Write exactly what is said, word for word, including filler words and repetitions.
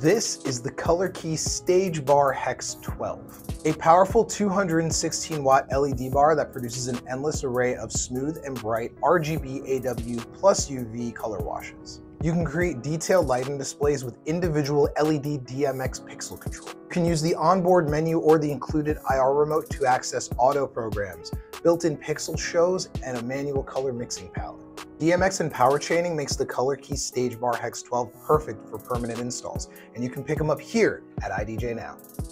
This is the ColorKey StageBar HEX twelve, a powerful two hundred sixteen watt L E D bar that produces an endless array of smooth and bright R G B A W plus U V color washes. You can create detailed lighting displays with individual L E D D M X pixel control. You can use the onboard menu or the included I R remote to access auto programs, built-in pixel shows, and a manual color mixing palette. D M X and power chaining makes the ColorKey StageBar HEX twelve perfect for permanent installs, and you can pick them up here at I D J Now.